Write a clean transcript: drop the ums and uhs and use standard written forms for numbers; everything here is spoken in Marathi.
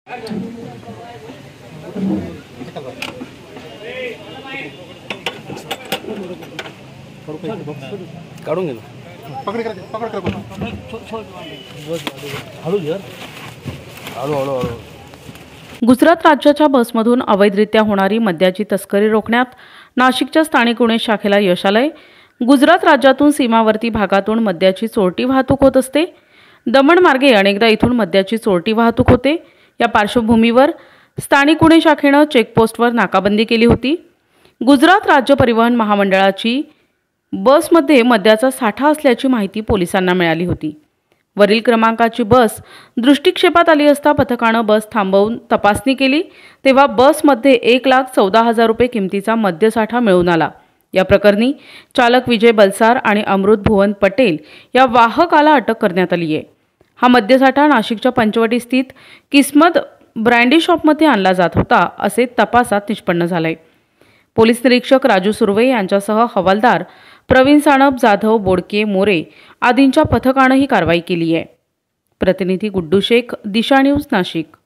काढून घे ना. हळू. गुजरात राज्याच्या बसमधून अवैधरित्या होणारी मद्याची तस्करी रोखण्यात नाशिकच्या स्थानिक गुन्हे शाखेला यश आलंय. गुजरात राज्यातून सीमावर्ती भागातून मद्याची चोरटी वाहतूक होत असते. दमण मार्गे अनेकदा इथून मद्याची चोरटी वाहतूक होते. या पार्श्वभूमीवर स्थानिक गुन्हे शाखेनं चेकपोस्टवर नाकाबंदी केली होती. गुजरात राज्य परिवहन महामंडळाची बसमध्ये मद्याचा साठा असल्याची माहिती पोलिसांना मिळाली होती. वरील क्रमांकाची बस दृष्टिक्षेपात आली असता पथकानं बस थांबवून तपासणी केली, तेव्हा बसमध्ये 1,14,000 रुपये किमतीचा मद्यसाठा मिळून आला. या प्रकरणी चालक विजय बलसार आणि अमृत भुवन पटेल या वाहकाला अटक करण्यात आली आहे. हा मद्यसाठा नाशिकच्या पंचवटी स्थित किस्मत ब्रँडी शॉपमध्ये आणला जात होता असे तपासात निष्पन्न झाले. पोलीस निरीक्षक राजू सुर्वे यांच्यासह हवालदार प्रवीण सानप, जाधव, बोडके, मोरे आदींच्या पथकानं ही कारवाई केली आहे. प्रतिनिधी गुड्डू शेख, दिशा न्यूज, नाशिक.